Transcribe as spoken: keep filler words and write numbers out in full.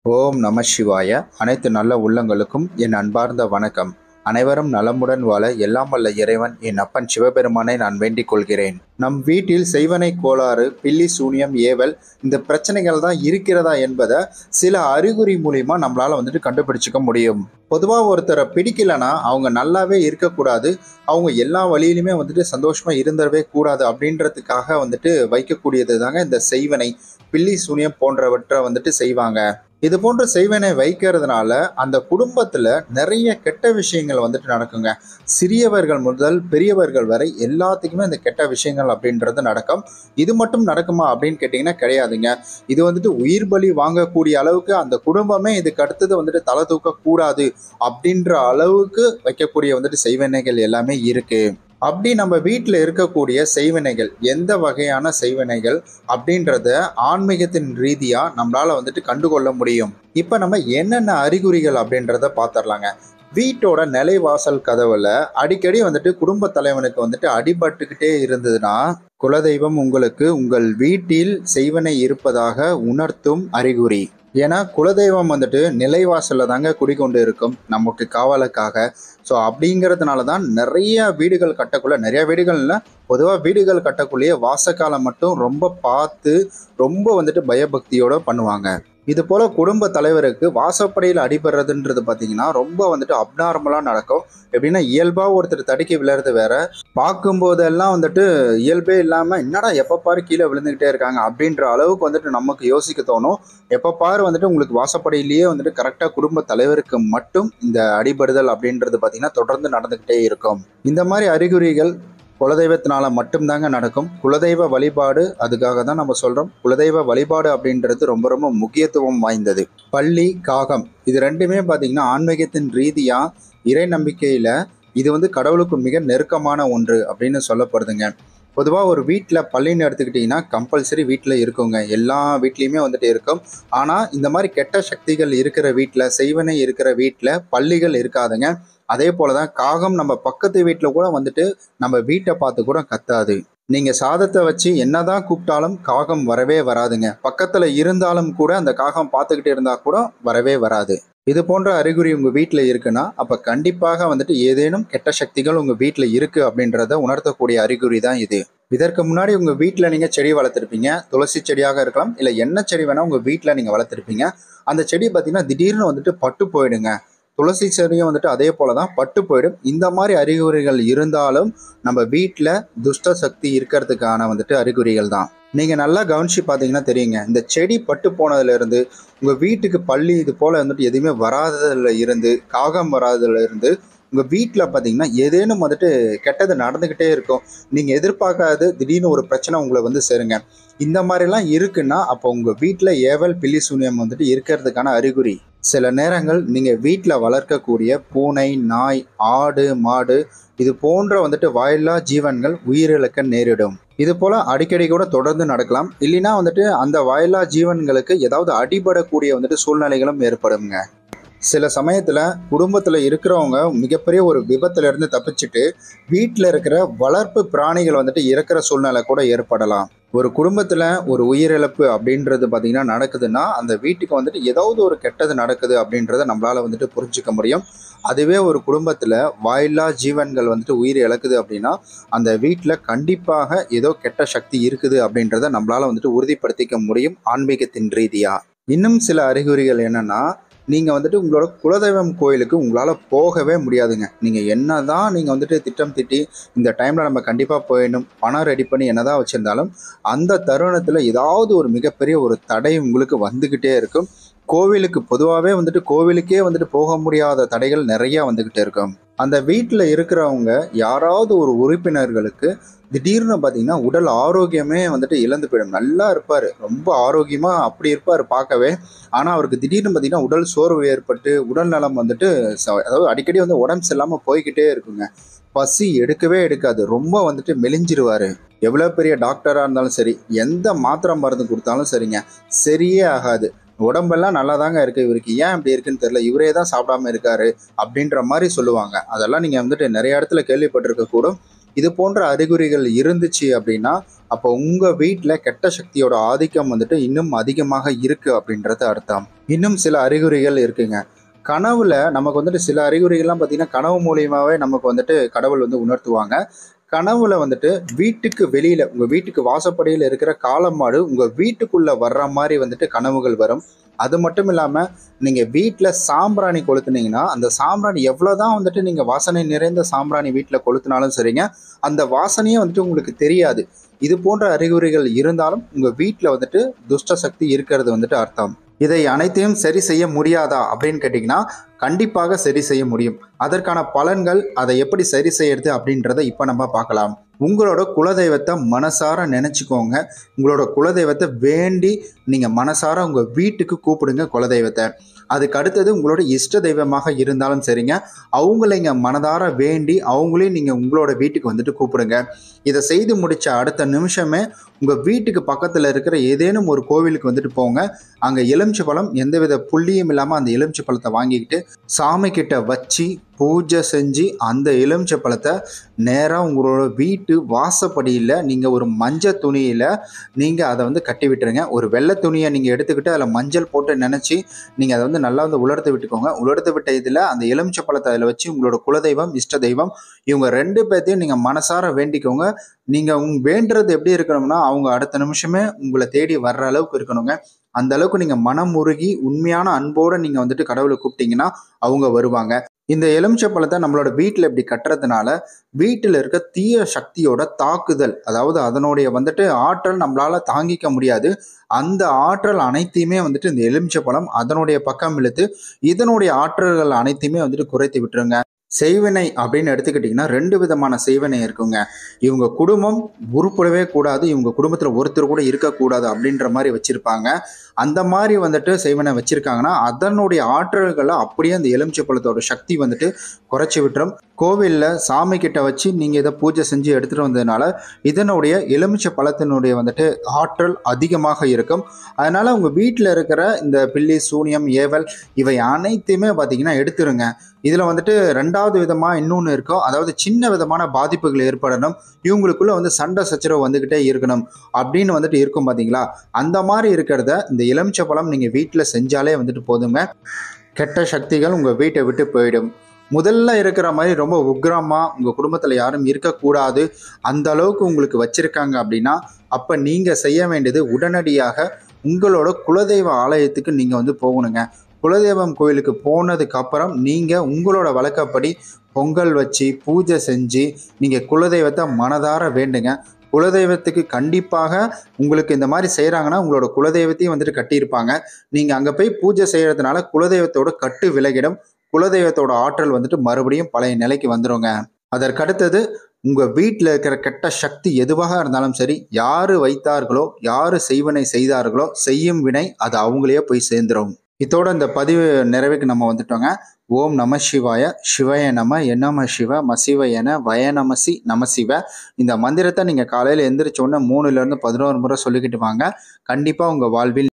ஓம் நம சிவாய. அனைத்து நல்ல உள்ளங்களுக்கும் என் அன்பார்ந்த வணக்கம். அனைவரும் நலமுடன் வாழ எல்லாம் வல்ல இறைவன் என் அப்பன் சிவபெருமானை நான் வேண்டிக் கொள்கிறேன். நம் வீட்டில் செய்வனை கோளாறு, பில்லி சூனியம், ஏவல் இந்த பிரச்சனைகள் தான் இருக்கிறதா என்பதை சில அறிகுறி மூலியமா நம்மளால வந்துட்டு கண்டுபிடிச்சிக்க முடியும். பொதுவாக ஒருத்தரை பிடிக்கலன்னா அவங்க நல்லாவே இருக்கக்கூடாது, அவங்க எல்லா வழியிலுமே வந்துட்டு சந்தோஷமா இருந்துடவே கூடாது அப்படின்றதுக்காக வந்துட்டு வைக்கக்கூடியது தாங்க இந்த செய்வனை, பில்லி சூனியம் போன்றவற்றை வந்துட்டு செய்வாங்க. இது போன்ற செய்வனை வைக்கிறதுனால அந்த குடும்பத்துல நிறைய கெட்ட விஷயங்கள் வந்துட்டு நடக்குங்க. சிறியவர்கள் முதல் பெரியவர்கள் வரை எல்லாத்துக்குமே இந்த கெட்ட விஷயங்கள் அப்படின்றது நடக்கும். இது மட்டும் நடக்குமா அப்படின்னு கேட்டிங்கன்னா கிடையாதுங்க. இது வந்துட்டு உயிர் பலி வாங்கக்கூடிய அளவுக்கு அந்த குடும்பமே இதுக்கு அடுத்தது வந்துட்டு தலை தூக்க கூடாது அப்படின்ற அளவுக்கு வைக்கக்கூடிய வந்துட்டு செய்வனைகள் எல்லாமே இருக்கு. அப்படி நம்ம வீட்டில் இருக்கக்கூடிய செய்வினைகள் எந்த வகையான செய்வினைகள் அப்படின்றத ஆன்மீகத்தின் ரீதியா நம்மளால வந்துட்டு கண்டுகொள்ள முடியும். இப்ப நம்ம என்னென்ன அறிகுறிகள் அப்படின்றத பார்த்துடலாங்க. வீட்டோட நிலைவாசல் கதவுல அடிக்கடி வந்துட்டு குடும்ப தலைவனுக்கு வந்துட்டு அடிபட்டுக்கிட்டே இருந்ததுன்னா குலதெய்வம் உங்களுக்கு உங்கள் வீட்டில் செய்வனை இருப்பதாக உணர்த்தும் அறிகுறி. ஏன்னா குலதெய்வம் வந்துட்டு நிலைவாசல்ல தாங்க குடிக்கொண்டு இருக்கும் நமக்கு காவலுக்காக. ஸோ அப்படிங்கிறதுனால தான் நிறைய வீடுகள் கட்டக்குள்ள, நிறைய வீடுகள்ல பொதுவாக வீடுகள் கட்டக்குள்ளேயே வாசக்காலம் மட்டும் ரொம்ப பார்த்து ரொம்ப வந்துட்டு பயபக்தியோட பண்ணுவாங்க. இது போல குடும்ப தலைவருக்கு வாசப்படையில் அடிபடுறதுன்றது பார்த்தீங்கன்னா ரொம்ப வந்துட்டு அப்நார்மலாக நடக்கும். எப்படின்னா இயல்பாக ஒருத்தர் தடுக்கி விழுறது வேற, பார்க்கும்போதெல்லாம் வந்துட்டு இயல்பே இல்லாமல் என்னடா எப்போ பாரு கீழே விழுந்துக்கிட்டே இருக்காங்க அப்படின்ற அளவுக்கு வந்துட்டு நமக்கு யோசிக்க தோணும். எப்போ பாரு வந்துட்டு உங்களுக்கு வாசப்படையிலேயே வந்துட்டு கரெக்டாக குடும்ப தலைவருக்கு மட்டும் இந்த அடிபடுதல் அப்படின்றது பார்த்தீங்கன்னா தொடர்ந்து நடந்துக்கிட்டே இருக்கும். இந்த மாதிரி அறிகுறிகள் குலதெய்வத்தினால மட்டும்தாங்க நடக்கும். குலதெய்வ வழிபாடு, அதுக்காக தான் நம்ம சொல்றோம் குலதெய்வ வழிபாடு அப்படின்றது ரொம்ப ரொம்ப முக்கியத்துவம் வாய்ந்தது. பள்ளி, காகம் இது ரெண்டுமே பார்த்தீங்கன்னா ஆன்மீகத்தின் ரீதியா இறை நம்பிக்கையில இது வந்து கடவுளுக்கு மிக நெருக்கமான ஒன்று அப்படின்னு சொல்லப்படுதுங்க. பொதுவாக ஒரு வீட்டில் பள்ளின்னு எடுத்துக்கிட்டிங்கன்னா கம்பல்சரி வீட்டில் இருக்குங்க, எல்லா வீட்லேயுமே வந்துட்டு இருக்கும். ஆனால் இந்த மாதிரி கெட்ட சக்திகள் இருக்கிற வீட்டில், செய்வனை இருக்கிற வீட்டில் பள்ளிகள் இருக்காதுங்க. அதே போல தான் காகம் நம்ம பக்கத்து வீட்டில் கூட வந்துட்டு நம்ம வீட்டை பார்த்து கூட கத்தாது. நீங்கள் சாதத்தை வச்சு என்னதான் கூப்பிட்டாலும் காகம் வரவே வராதுங்க. பக்கத்தில் இருந்தாலும் கூட அந்த காகம் பார்த்துக்கிட்டு இருந்தால் கூட வரவே வராது. இது போன்ற அறிகுறி உங்கள் வீட்டில் இருக்குன்னா அப்போ கண்டிப்பாக வந்துட்டு ஏதேனும் கெட்ட சக்திகள் உங்கள் வீட்டில் இருக்குது அப்படின்றத உணர்த்தக்கூடிய அறிகுறி தான் இது. இதற்கு முன்னாடி உங்கள் வீட்டில் நீங்கள் செடி வளர்த்துருப்பீங்க. துளசி செடியாக இருக்கலாம், இல்லை என்ன செடி வேணால் உங்கள் வீட்டில் நீங்கள் வளர்த்துருப்பீங்க. அந்த செடி பார்த்தீங்கன்னா திடீர்னு வந்துட்டு பட்டு போயிடுங்க. துளசி செடியும் வந்துட்டு அதே போல தான் பட்டு போயிடும். இந்த மாதிரி அறிகுறிகள் இருந்தாலும் நம்ம வீட்டில் துஷ்ட சக்தி இருக்கிறதுக்கான வந்துட்டு அறிகுறிகள் தான். நீங்கள் நல்லா கவனிச்சு பார்த்தீங்கன்னா தெரியுங்க, இந்த செடி பட்டு போனதுலேருந்து உங்கள் வீட்டுக்கு பள்ளி இது போல் வந்துட்டு எதுவுமே வராததுல இருந்து, காகம் வராததுல இருந்து உங்கள் வீட்டில் பார்த்தீங்கன்னா ஏதேனும் வந்துட்டு கெட்டது நடந்துக்கிட்டே இருக்கும். நீங்கள் எதிர்பார்க்காது திடீர்னு ஒரு பிரச்சனை உங்களை வந்து சேருங்க. இந்த மாதிரிலாம் இருக்குன்னா அப்போ உங்கள் வீட்டில் ஏவல், பில்லி சூனியம் வந்துட்டு இருக்கிறதுக்கான அறிகுறி. சில நேரங்கள் நீங்கள் வீட்டில் வளர்க்கக்கூடிய பூனை, நாய், ஆடு, மாடு இது போன்ற வந்துட்டு வாயில்லா ஜீவன்கள் உயிரிழக்க நேரிடும். இது போல் அடிக்கடி கூட தொடர்ந்து நடக்கலாம். இல்லைன்னா வந்துட்டு அந்த வாயில்லா ஜீவன்களுக்கு ஏதாவது அடிபடக்கூடிய வந்துட்டு சூழ்நிலைகளும் ஏற்படுங்க. சில சமயத்தில் குடும்பத்தில் இருக்கிறவங்க மிகப்பெரிய ஒரு விபத்துலேருந்து தப்பிச்சுட்டு வீட்டில் இருக்கிற வளர்ப்பு பிராணிகள் வந்துட்டு இறக்கிற சூழ்நிலை கூட ஏற்படலாம். ஒரு குடும்பத்தில் ஒரு உயிரிழப்பு அப்படின்றது பார்த்திங்கன்னா நடக்குதுன்னா அந்த வீட்டுக்கு வந்துட்டு ஏதாவது ஒரு கெட்டது நடக்குது அப்படின்றத நம்மளால் வந்துட்டு புரிஞ்சிக்க முடியும். அதுவே ஒரு குடும்பத்தில் வாயில்லா ஜீவன்கள் வந்துட்டு உயிர் இழக்குது அப்படின்னா அந்த வீட்டில் கண்டிப்பாக ஏதோ கெட்ட சக்தி இருக்குது அப்படின்றத நம்மளால் வந்துட்டு உறுதிப்படுத்திக்க முடியும் ஆன்மீகத்தின் ரீதியாக. இன்னும் சில அறிகுறிகள் என்னென்னா, நீங்கள் வந்துட்டு உங்களோட குலதெய்வம் கோயிலுக்கு உங்களால் போகவே முடியாதுங்க. நீங்கள் என்ன தான் நீங்கள் வந்துட்டு திட்டம் திட்டி இந்த டைமில் நம்ம கண்டிப்பாக போயிடணும், பணம் ரெடி பண்ணி என்ன தான் வச்சுருந்தாலும் அந்த தருணத்தில் ஏதாவது ஒரு மிகப்பெரிய ஒரு தடை உங்களுக்கு வந்துக்கிட்டே இருக்கும். கோவிலுக்கு பொதுவாகவே வந்துட்டு கோவிலுக்கே வந்துட்டு போக முடியாத தடைகள் நிறையா வந்துக்கிட்டே இருக்கும். அந்த வீட்டில் இருக்கிறவங்க யாராவது ஒரு உறுப்பினர்களுக்கு திடீர்னு பார்த்தீங்கன்னா உடல் ஆரோக்கியமே வந்துட்டு இழந்து போயிடும். நல்லா இருப்பார், ரொம்ப ஆரோக்கியமாக அப்படி இருப்பார் பார்க்கவே. ஆனால் அவருக்கு திடீர்னு பார்த்தீங்கன்னா உடல் சோர்வு ஏற்பட்டு உடல் நலம் வந்துட்டு அதாவது அடிக்கடி வந்து உடம்பு சரியில்லாமல் போய்கிட்டே இருக்குங்க. பசி எடுக்கவே எடுக்காது, ரொம்ப வந்துட்டு மெலிஞ்சிருவார். எவ்வளோ பெரிய டாக்டராக இருந்தாலும் சரி, எந்த மாத்திரை மருந்து கொடுத்தாலும் சரிங்க, சரியே ஆகாது. உடம்பெல்லாம் நல்லா தாங்க இருக்குது, இவருக்கு ஏன் இப்படி இருக்குன்னு தெரியல, இவரே தான் சாப்பிடாம இருக்காரு அப்படின்ற மாதிரி சொல்லுவாங்க. அதெல்லாம் நீங்கள் வந்துட்டு நிறைய இடத்துல கேள்விப்பட்டிருக்க கூடும். இது போன்ற அறிகுறிகள் இருந்துச்சு அப்படின்னா அப்போ உங்கள் வீட்டில் கெட்ட சக்தியோட ஆதிக்கம் வந்துட்டு இன்னும் அதிகமாக இருக்குது அப்படின்றது அர்த்தம். இன்னும் சில அறிகுறிகள் இருக்குங்க. கனவுல நமக்கு வந்துட்டு சில அறிகுறிகள்லாம் பார்த்தீங்கன்னா கனவு மூலியமாகவே நமக்கு வந்துட்டு கடவுள் வந்து உணர்த்துவாங்க. கனவுல வந்துட்டு வீட்டுக்கு வெளியில உங்க வீட்டுக்கு வாசப்படியில் இருக்கிற காளமாடு உங்க வீட்டுக்குள்ள வர்ற மாதிரி வந்துட்டு கனவுகள் வரும். அது மட்டும் இல்லாம நீங்க வீட்டுல சாம்பிராணி கொளுத்துனீங்கன்னா அந்த சாம்பிராணி எவ்வளவுதான் வந்துட்டு நீங்க வாசனை நிறைந்த சாம்பிராணி வீட்டுல கொளுத்தினாலும் சரிங்க, அந்த வாசனையே வந்துட்டு உங்களுக்கு தெரியாது. இது போன்ற அறிகுறிகள் இருந்தாலும் உங்க வீட்டுல வந்துட்டு துஷ்ட சக்தி இருக்கிறது வந்துட்டு அர்த்தம். இதை அனைத்தையும் சரி செய்ய முடியாதா அப்படின்னு கேட்டிங்கன்னா கண்டிப்பாக சரி செய்ய முடியும். அதற்கான பலன்கள், அதை எப்படி சரி செய்யறது அப்படின்றத இப்போ நம்ம பார்க்கலாம். உங்களோட குலதெய்வத்தை மனசார நினச்சிக்கோங்க. உங்களோட குலதெய்வத்தை வேண்டி நீங்கள் மனசார உங்கள் வீட்டுக்கு கூப்பிடுங்க குலதெய்வத்தை. அதுக்கு அடுத்தது உங்களோட இஷ்ட தெய்வமாக இருந்தாலும் சரிங்க, அவங்கள இங்கே மனதார வேண்டி அவங்களையும் நீங்கள் உங்களோட வீட்டுக்கு வந்துட்டு கூப்பிடுங்க. இதை செய்து முடித்த அடுத்த நிமிஷமே உங்கள் வீட்டுக்கு பக்கத்தில் இருக்கிற ஏதேனும் ஒரு கோவிலுக்கு வந்துட்டு போங்க. அங்கே எலுமிச்சை பழம் எந்தவித புள்ளியும் இல்லாமல் அந்த எலுமிச்சை பழத்தை வாங்கிக்கிட்டு சாமி கிட்ட வச்சு பூஜை செஞ்சு அந்த எலுமிச்சை பழத்தை நேராக உங்களோட வீட்டு வாசப்படியில் நீங்கள் ஒரு மஞ்சள் துணியில் நீங்கள் அதை வந்து கட்டி விட்டுருங்க. ஒரு வெள்ளை துணியை நீங்கள் எடுத்துக்கிட்டு அதில் மஞ்சள் போட்டு நினச்சி நீங்கள் அதை வந்து நல்லா வந்து உலர்த்து விட்டுக்கோங்க. உலர்த்து விட்ட இதில் அந்த எலுமிச்சை பழத்தை அதில் வச்சு உங்களோட குலதெய்வம், இஷ்ட தெய்வம் இவங்க ரெண்டு பேர்த்தையும் நீங்கள் மனசார வேண்டிக்கோங்க. நீங்கள் உங்க வேண்டுறது எப்படி இருக்கணும்னா அவங்க அடுத்த நிமிஷமே உங்களை தேடி வர்ற அளவுக்கு இருக்கணுங்க. அந்த அளவுக்கு நீங்கள் மனம் உருகி உண்மையான அன்போடு நீங்கள் வந்துட்டு கடவுளை கூப்பிட்டீங்கன்னா அவங்க வருவாங்க. இந்த எலுமிச்சை பழத்தை நம்மளோட வீட்டில் இப்படி கட்டுறதுனால வீட்டில் இருக்க தீய சக்தியோட தாக்குதல், அதாவது அதனுடைய வந்துட்டு ஆற்றல் நம்மளால தாங்கிக்க முடியாது. அந்த ஆற்றல் அனைத்தையுமே வந்துட்டு இந்த எலுமிச்சை பழம் அதனுடைய பக்கம் இழுத்து இதனுடைய ஆற்றல்கள் அனைத்தையுமே வந்துட்டு குறைத்து விட்டுருங்க. செய்வினை அப்படின்னு எடுத்துக்கிட்டிங்கன்னா ரெண்டு விதமான செய்வினை இருக்குங்க. இவங்க குடும்பம் உருப்படவே கூடாது, இவங்க குடும்பத்தில் ஒருத்தர் கூட இருக்கக்கூடாது அப்படின்ற மாதிரி வச்சுருப்பாங்க. அந்த மாதிரி வந்துட்டு செய்வினை வச்சுருக்காங்கன்னா அதனுடைய ஆற்றல்களை அப்படியே அந்த எலுமிச்சை பழத்தோட சக்தி வந்துட்டு குறைச்சி விட்டுரும். கோவிலில் சாமி கிட்ட வச்சு நீங்கள் இதை பூஜை செஞ்சு எடுத்துகிட்டு வந்ததுனால இதனுடைய எலுமிச்சை பழத்தினுடைய வந்துட்டு ஆற்றல் அதிகமாக இருக்கும். அதனால் உங்கள் வீட்டில் இருக்கிற இந்த பில்லி, சூனியம், ஏவல் இவை அனைத்தையுமே பார்த்திங்கன்னா எடுத்துருங்க. இதில் வந்துட்டு ரெண்டாவது விதமாக இன்னொன்று இருக்கும். அதாவது சின்ன விதமான பாதிப்புகள் ஏற்படணும், இவங்களுக்குள்ள வந்து சண்டை சச்சரவு வந்துக்கிட்டே இருக்கணும் அப்படின்னு வந்துட்டு இருக்கும் பார்த்தீங்களா. அந்த மாதிரி இருக்கிறத இந்த எலுமிச்சை பழம் நீங்கள் வீட்டில் செஞ்சாலே வந்துட்டு போதுங்க. கெட்ட சக்திகள் உங்கள் வீட்டை விட்டு போயிடும். முதல்ல இருக்கிற மாதிரி ரொம்ப உக்ரமாக உங்கள் குடும்பத்தில் யாரும் இருக்கக்கூடாது அந்த அளவுக்கு உங்களுக்கு வச்சுருக்காங்க அப்படின்னா அப்போ நீங்கள் செய்ய வேண்டியது உடனடியாக உங்களோட குலதெய்வ ஆலயத்துக்கு நீங்கள் வந்து போகணுங்க. குலதெய்வம் கோயிலுக்கு போனதுக்கு அப்புறம் நீங்கள் உங்களோட வழக்கப்படி பொங்கல் வச்சு பூஜை செஞ்சு நீங்கள் குலதெய்வத்தை மனதார வேண்டுங்க. குலதெய்வத்துக்கு கண்டிப்பாக உங்களுக்கு இந்த மாதிரி செய்கிறாங்கன்னா உங்களோட குலதெய்வத்தையும் வந்துட்டு கட்டியிருப்பாங்க. நீங்கள் அங்கே போய் பூஜை செய்கிறதுனால குலதெய்வத்தோட கட்டு விலகிடும். குலதெய்வத்தோட ஆற்றல் வந்துட்டு மறுபடியும் பழைய நிலைக்கு வந்துடுங்க. அதற்கடுத்தது உங்கள் வீட்டில் இருக்கிற கெட்ட சக்தி எதுவாக இருந்தாலும் சரி, யார் வைத்தார்களோ, யார் செய்வினை செய்தார்களோ, செய்யும் வினை அது அவங்களே போய் சேர்ந்துடும். இதோட இந்த பதிவு நிறைவுக்கு நம்ம வந்துட்டோங்க. ஓம் நம சிவாய, சிவய நம, என்னம சிவ, மசிவ என, வய நமசி, நம சிவ. இந்த மந்திரத்தை நீங்கள் காலையில் எந்திரிச்சோடனே மூணுலேருந்து பதினோரு முறை சொல்லிக்கிட்டு வாங்க. கண்டிப்பாக உங்கள் வாழ்வில்